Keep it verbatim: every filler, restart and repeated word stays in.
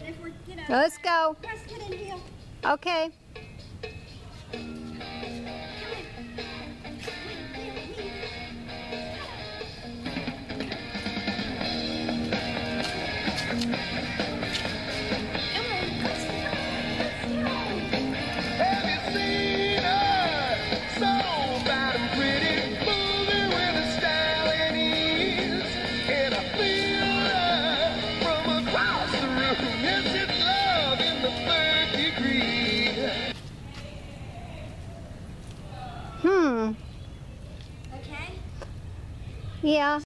if we're, you know. Let's go. Let's get in here. Okay. Hmm. Okay. Yeah.